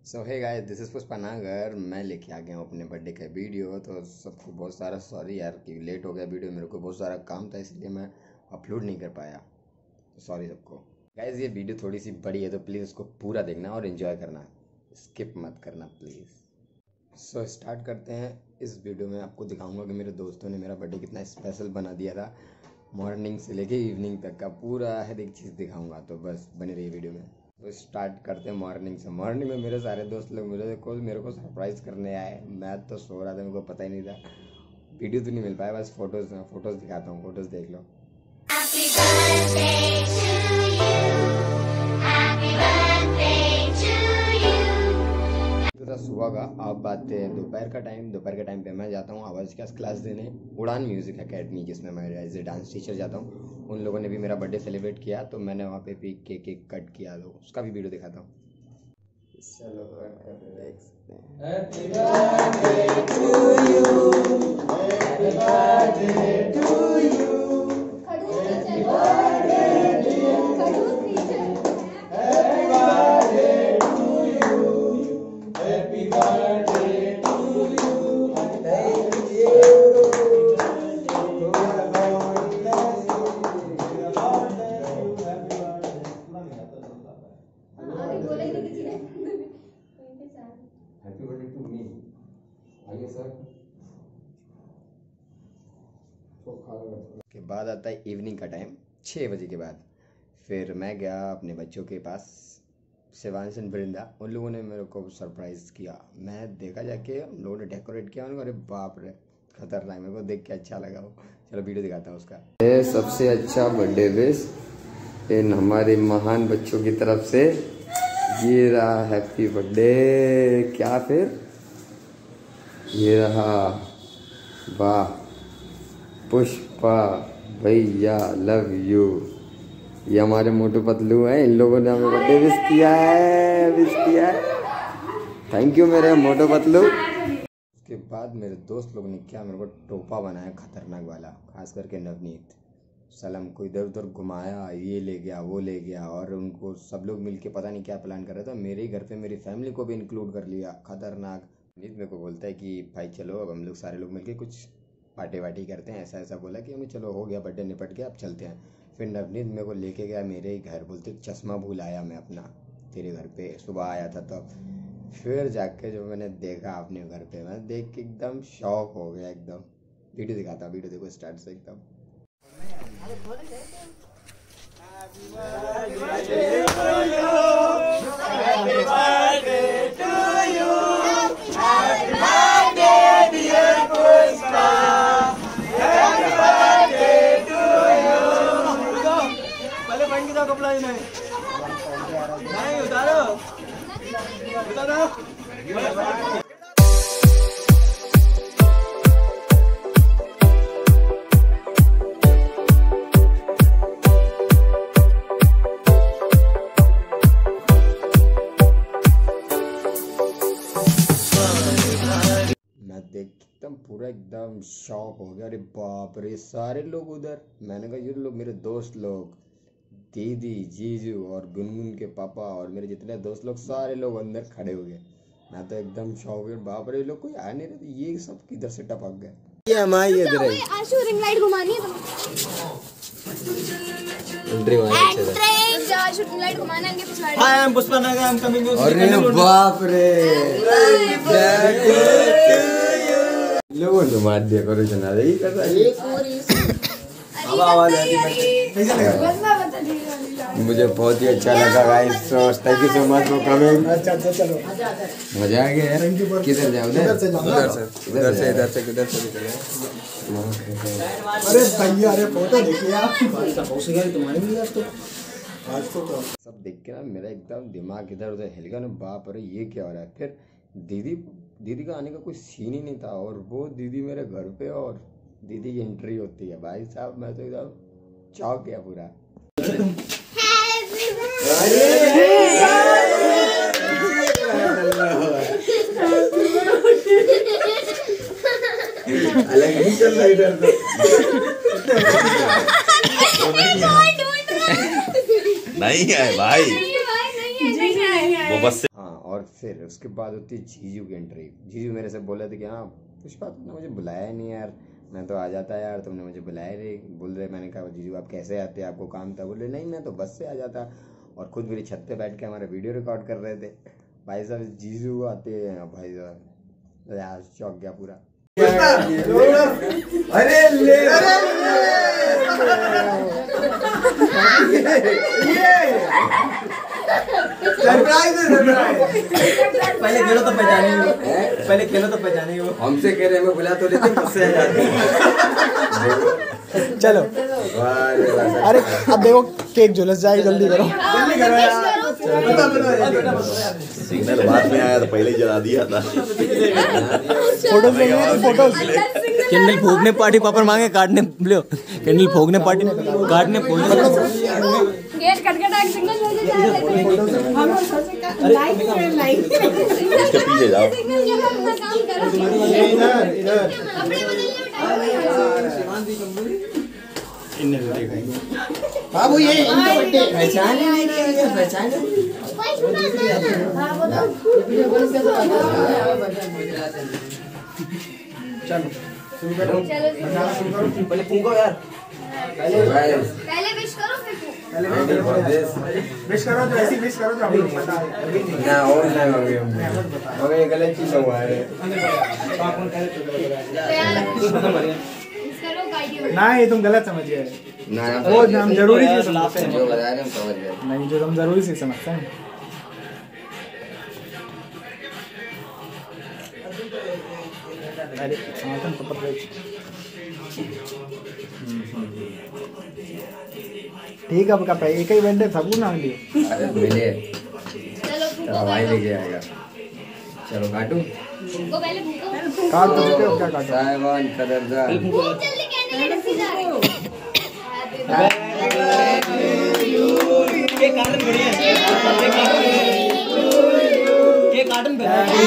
So hey guys, this is Pushpanagar. मैं लेके आ गया हूँ अपने बर्थडे का वीडियो। तो सबको बहुत सारा सॉरी यार कि लेट हो गया वीडियो। मेरे को बहुत सारा काम था इसलिए मैं अपलोड नहीं कर पाया, तो सॉरी सबको। गाइस ये वीडियो थोड़ी सी बड़ी है तो प्लीज़ उसको पूरा देखना और एंजॉय करना, स्किप मत करना प्लीज़। सो स्टार्ट करते हैं। इस वीडियो में आपको दिखाऊंगा कि मेरे दोस्तों ने मेरा बर्थडे कितना स्पेशल बना दिया था। मॉर्निंग से लेके इवनिंग तक का पूरा हर एक चीज़ दिखाऊंगा, तो बस बने रहिए वीडियो में। तो स्टार्ट करते हैं मॉर्निंग से। मॉर्निंग में मेरे सारे दोस्त लोग मेरे को सरप्राइज़ करने आए। मैं तो सो रहा था, मेरे को पता ही नहीं था। वीडियो तो नहीं मिल पाया, बस फोटोज़ दिखाता हूँ, फोटोज़ देख लो। तो सुबह का अब बात है दोपहर का टाइम पे मैं जाता हूँ आवाज़ क्लास देने उड़ान म्यूज़िक एकेडमी, जिसमें मैं एज ए डांस टीचर जाता हूँ। उन लोगों ने भी मेरा बर्थडे सेलिब्रेट किया, तो मैंने वहाँ पे भी केक कट किया, तो उसका भी वीडियो दिखाता हूँ। चलो देख सकते हैं। Happy birthday to you, happy birthday to you, happy birthday dear teacher, happy birthday to you, happy birthday to you, thank you. Happy birthday to me. आइए सर। के बाद आता है इवनिंग का टाइम, 6 बजे के बाद। फिर मैं गया अपने बच्चों के पास, शिवांश एंड वृंदा। उन लोगों ने मेरे को सरप्राइज़ किया। मैं देखा जाके उन लोगों ने डेकोरेट किया उनको। अरे बाप रे, खतरनाक। मेरे को देख के अच्छा लगा वो। चलो वीडियो दिखाता हूँ उसका। ये सबसे अच्छा बर्थडे विश इन हमारे महान बच्चों की तरफ से। ये रहा हैप्पी बर्थडे। क्या फिर ये रहा, वाह पुष्पा भैया लव यू। ये हमारे मोटू पतलू हैं, इन लोगों ने हमें बर्थडे विश किया है। थैंक यू मेरे मोटू पतलू। उसके बाद मेरे दोस्त लोग ने क्या मेरे को टोपा बनाया खतरनाक वाला, खास करके नवनीत। सलम को इधर उधर घुमाया, ये ले गया वो ले गया, और उनको सब लोग मिलके पता नहीं क्या प्लान कर रहे थे। मेरे ही घर पे मेरी फैमिली को भी इंक्लूड कर लिया, खतरनाक। नवनीत मेरे को बोलता है कि भाई चलो अब हम लोग सारे लोग मिलके कुछ पार्टी वार्टी करते हैं। ऐसा बोला कि हमें चलो हो गया बर्थडे निपट गया, अब चलते हैं। फिर नवनीत मेरे को लेके गया मेरे ही घर। बोलते चश्मा भूल आया मैं अपना तेरे घर पे, सुबह आया था तब। फिर जाके जब मैंने देखा अपने घर पे, मैं देख के एकदम शॉक हो गया एकदम। वीडियो दिखाता हूँ, वीडियो देखो स्टार्ट से एकदम। नहीं उतारो। मैं देख एकदम पूरा एकदम शॉक हो गया। अरे बाप रे, सारे लोग उधर। मैंने कहा ये लोग मेरे दोस्त लोग, दीदी जीजू और गुनगुन के पापा और मेरे जितने दोस्त लोग, सारे लोग अंदर खड़े हो गए। मैं तो एकदम शॉक हो गया। बाप रे, लोग कोई आ नहीं रहे, ये सब किधर से टपक गए। ये हमारी इधर है। आशु रिंग लाइट घुमानी है एंट्री आशु रिंग लाइट घुमाना है पिछवाड़े। Hi I am Pushpanagar, I am coming. अरे बाप रे, लोगों ने मार दिया करो जना रे, कर रहा है। अब आवाज आती है। मुझे बहुत ही अच्छा लगा guys, thank you so much for coming. अच्छा चलो, मजा आ गया यार। किधर जाओ? उधर से अरे भैया, अरे फोटो देखिए आप। तुम्हारी भी यार, तो आज तो सब देख के ना मेरा एकदम दिमाग इधर उधर हिल गया ना। बाप रे, ये क्या हो रहा है। फिर दीदी का आने का कोई सीन ही नहीं था, और वो दीदी मेरे घर पे और दीदी की एंट्री होती है। भाई साहब मैं तो एकदम चौंक गया पूरा। अलग ही चल रहा इधर तो। नहीं है भाई, वो बस से। हाँ, और फिर फिर उसके बाद होती है जीजू की एंट्री। जीजू मेरे से बोले थे कि हाँ पुष्पा तुमने मुझे बुलाया नहीं यार, मैं तो आ जाता यार, तुमने मुझे बुलाया नहीं। बोल रहे, मैंने कहा जीजू आप कैसे आते, आपको काम था? बोले नहीं मैं तो बस से आ जाता। और खुद मेरी छत पे बैठ के हमारा वीडियो रिकॉर्ड कर रहे थे। भाई साहब जीजू आते हैं भाई साहब, यार चौंक गया पूरा। अरे ले सरप्राइज है, सरप्राइज। पहले खेलो तो पहचानेंगे, पहले खेलो तो पहचानेंगे। हमसे कह रहे हमें बुला तो लेते मुझसे आ जाते। चलो अरे अब देखो केक झुलस जाए, जल्दी करो जल्दी करो यार। सिग्नल बाद में आया तो पहले ही जला दिया था। फोटो फोटो कैंडल फूकने पार्टी पापड़ मांगे काटने लो, कैंडल फूकने पार्टी काटने गेट कटकटा के सिग्नल भेजे जा रहे थे। हम लाइक इसके पीछे जाओ। सिग्नल के बाद अपना काम करो। इधर इधर कपड़े बदलने में टाइम बाबू ये पहचान नहीं किया, पहचान चलो शुरू करो। पहले फूको यार, पहले विश करो फिर विश करो तो ऐसी विश करो तो हमें पता है ना और ना मगर ये गलत चीज हुआ है ना, ये तुम गलत समझ गए ना। वो हम जरूरी चीज समझते हैं, जो बता रहे हम समझ गए। नहीं जो हम जरूरी चीज समझते हैं। अरे समापन पपट रही ठीक है, अब का एक ही इवेंट है, सबको नाम लियो। अरे मिले चलो तो हवाई लेके आएगा। चलो काटू वो पहले भूखो काट तो चुके हो, क्या काटो? साइवान कदरदान जल्दी कहने के डस्सी जा रहे हो। के कार्टन बढ़िया है, के कार्टन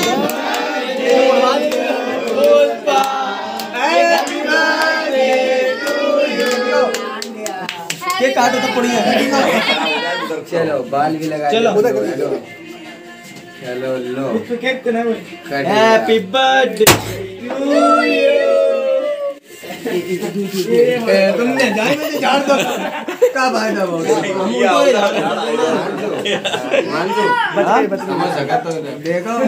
के काटो तो बढ़िया है। चलो बाल भी लगा चलो। चलो लो केक तो नहीं हैप्पी बर्थडे टू यू। तुमने जाए मुझे झाड़ दो का फायदा मान समझ सका तो देखो।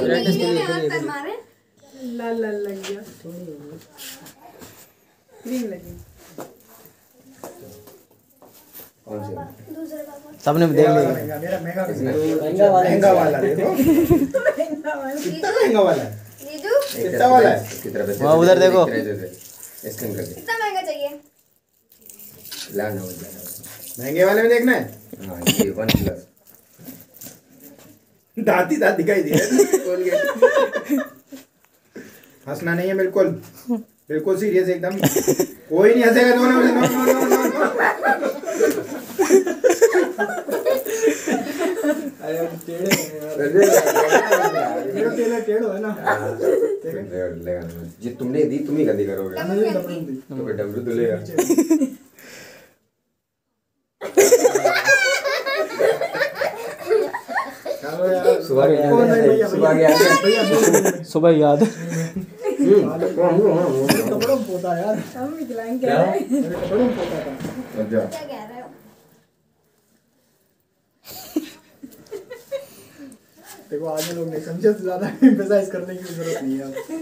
प्रैक्टिस के लिए अंतर मारे लाल लाल लग गया, क्रीम लगी। कौन सी दूसरे का सबने देख लिया। मेरा महंगा महंगा वाला देखो, महंगा वाला कितना महंगा वाला है? रीजू कितना वाला है? की तरफ से वहाँ उधर देखो। स्कैन कर दे। कितना महंगा चाहिए? ला ना वो ला। महंगे वाले में देखना है। हाँ ये 1+ दांत ही दांत दिखाई दे रहे हैं। कोलगेट। हंसना नहीं है बिल्कुल, बिल्कुल सीरियस एकदम। कोई नहीं हंसेगा। No no no no no no. अरे टेढ़े टेढ़ो है ना। जी तुमने दी तुम ही गंदी करोगे। तो फिर डब्लू तो लेगा। सुबह सुबह याद कपड़ों में पोता यार, हम भी खिलाएंगे। मेरे कपड़ों में पोता था। क्या कह रहे हो? देखो आगे लोग नहीं समझे तो ज्यादा एम्फसाइज करने की जरूरत नहीं है।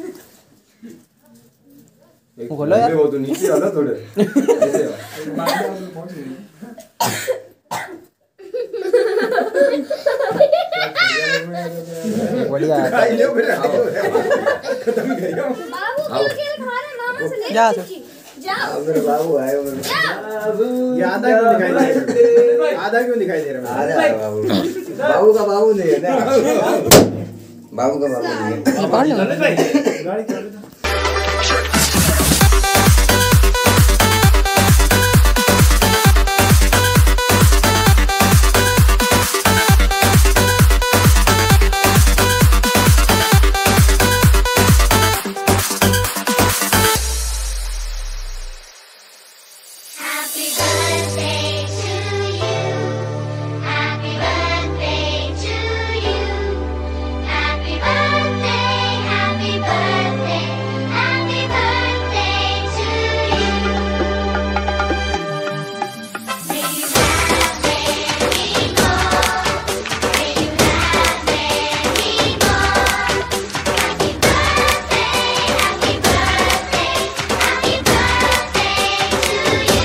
खोलो यार। वो तो नीचे वाला थोड़े पहुंच गई। बढ़िया है। खत्म करियो। बाबू खेल हमारे मामा से ले जा। जाओ मेरे बाबू आए मेरे ये आधा क्यों दिखाई दे रहा है? आधा क्यों दिखाई दे रहा है? बाबू बाबू का बाबू नहीं है ना। बाबू का बाबू नहीं है। गाड़ी चल रही। Happy birthday to you. Happy birthday to you. Happy birthday, happy birthday, happy birthday to you. May you have many more. May you have many more. Happy birthday, happy birthday, happy birthday to you.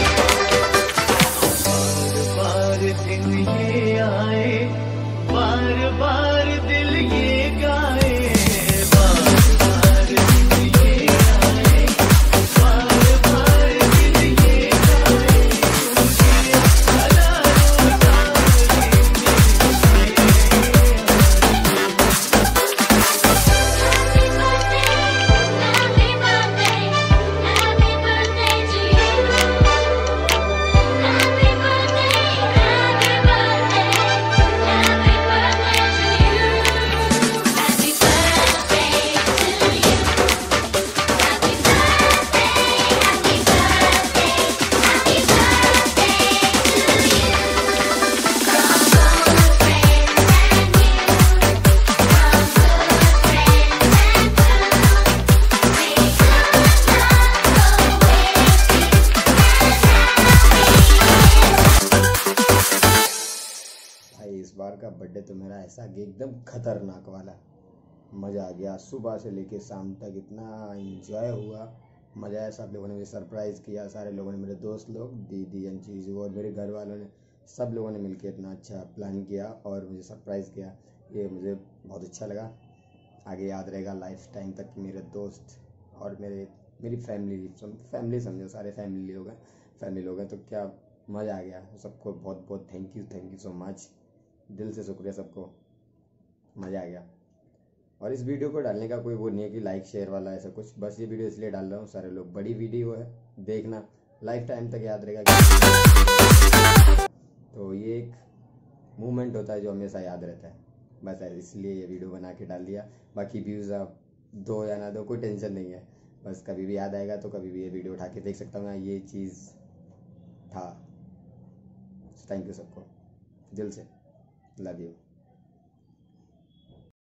बार दिन ये आए, बार बार दिल ये गाए, बार बार दिन ये आए, बार बार दिल ये गाए, तुझे हजारों साल Happy birthday, happy birthday to you. Happy birthday, happy birthday, happy birthday to you. Happy birthday to you. Happy birthday, happy birthday, happy birthday to you. From old friends and new, from good friends and true. May good luck go भाई इस बार का birthday तो मेरा ऐसा कि एकदम खतरनाक वाला। मज़ा आ गया, सुबह से लेके शाम तक इतना इंजॉय हुआ, मज़ा आया। सब लोगों ने मुझे सरप्राइज़ किया, सारे लोगों ने, मेरे दोस्त लोग, दीदी अंजीजू और मेरे घर वालों ने, सब लोगों ने मिलके इतना अच्छा प्लान किया और मुझे सरप्राइज़ किया। ये मुझे बहुत अच्छा लगा। आगे याद रहेगा लाइफ टाइम तक कि मेरे दोस्त और मेरी फैमिली समझो, सारे फैमिली लोग हैं तो क्या मज़ा आ गया। सबको बहुत बहुत थैंक यू सो मच, दिल से शुक्रिया सबको, मज़ा आ गया। और इस वीडियो को डालने का कोई वो नहीं है कि लाइक शेयर वाला ऐसा कुछ, बस ये वीडियो इसलिए डाल रहा हूँ, सारे लोग, बड़ी वीडियो है, देखना, लाइफ टाइम तक याद रहेगा तो ये एक मूवमेंट होता है जो हमेशा याद रहता है, बस इसलिए ये वीडियो बना के डाल दिया। बाकी व्यूज़ आप दो या ना दो कोई टेंशन नहीं है, बस कभी भी याद आएगा तो कभी भी ये वीडियो उठा के देख सकता हूँ, ये चीज़ था। थैंक यू सबको, दिल से लव यू।